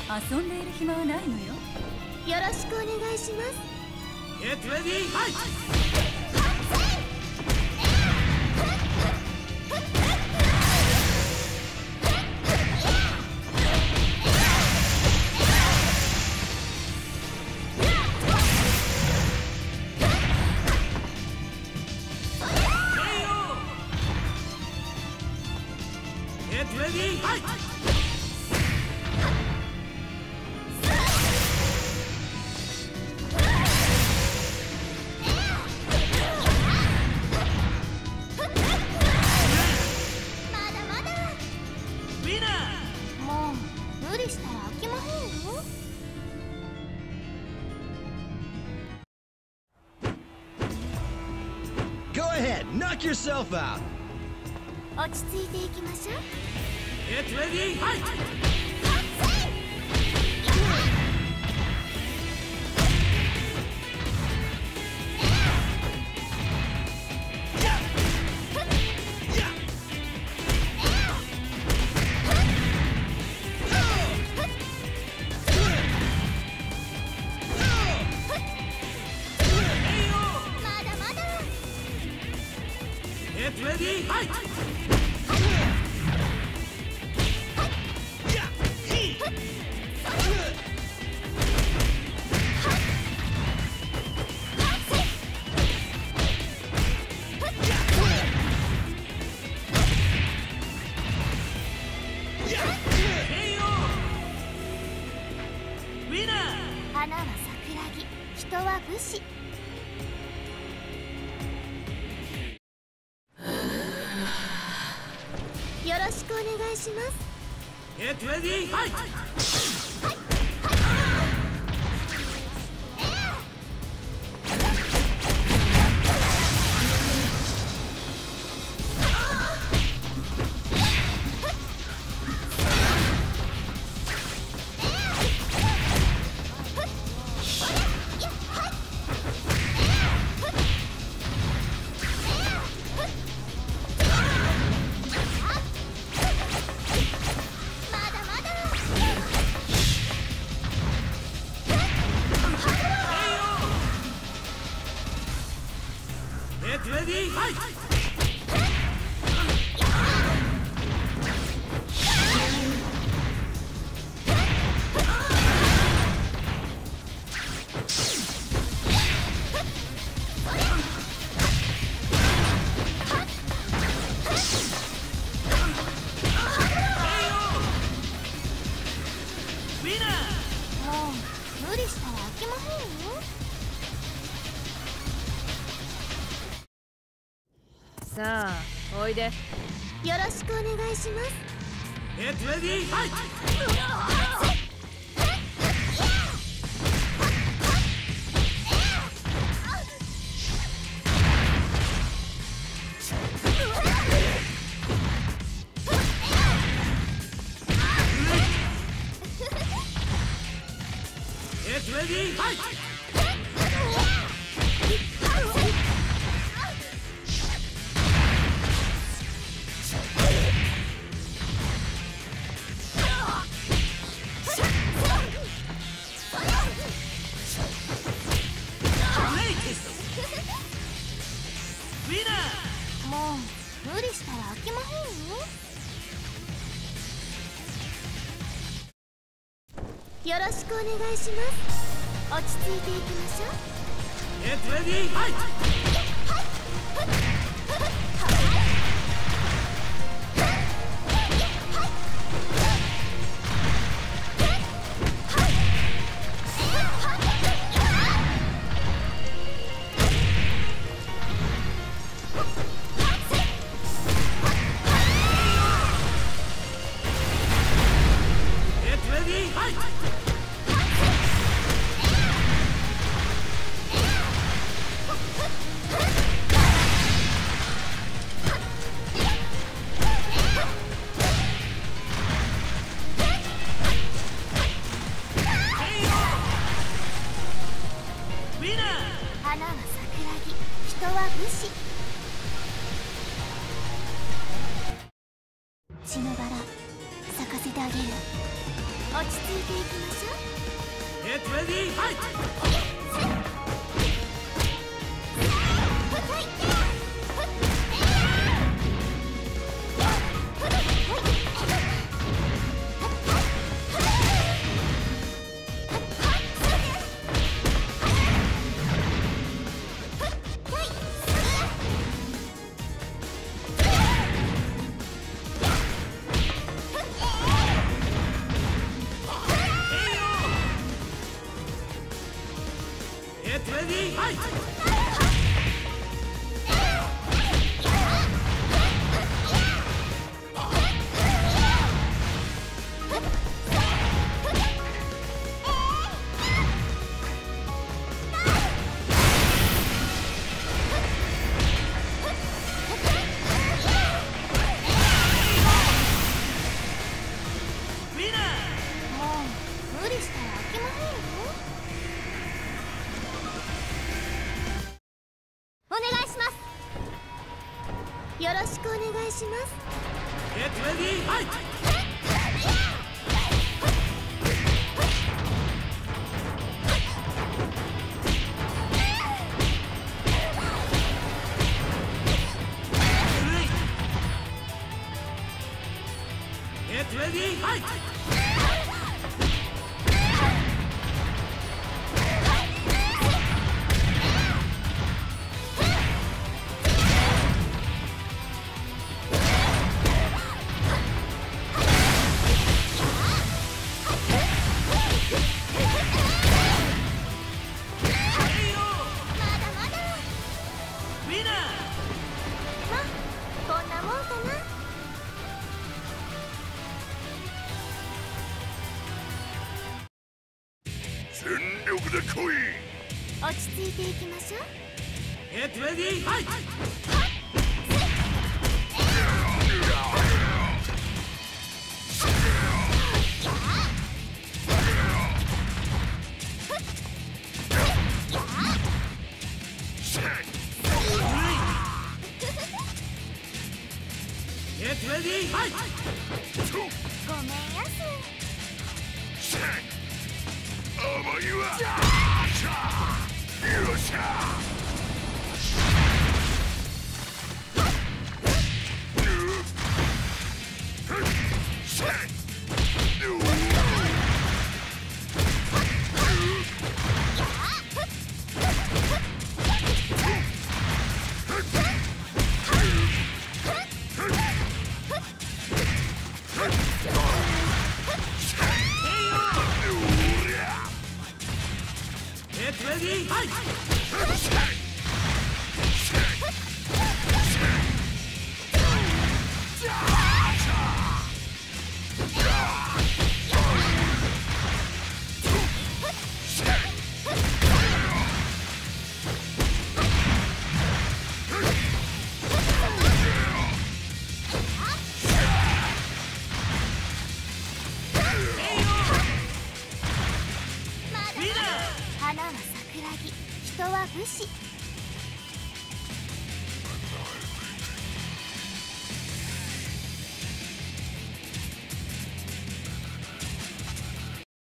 遊んでいる暇はないのよ。 よろしくお願いします。 Get ready, fight! Get ready, fight! Go ahead, knock yourself out. 落ち着いていきましょう。 Get ready, fight! Get ready, fight! Winner! 花は桜木、人は武士。よろしくお願いします。 Get ready, fight! Get ready, fight! Winner! もう無理したら飽きませんよ。 さあおいで。 よろしくお願いします。 Get ready, fight! Get ready, fight! Winner! もう無理したら飽きまへんよ。よろしくお願いします。落ち着いていきましょう。 Get ready, fight! Get ready, fight! Winner! 花は桜木、人は武士。血のバラ咲かせてあげる。お落ち着いていきましょう。 Get ready, fight! よろしくお願いします。 Get ready, fight! 落ち着いていきましょう。 Get ready, fight! ごめんやす。花は桜木、人は武士。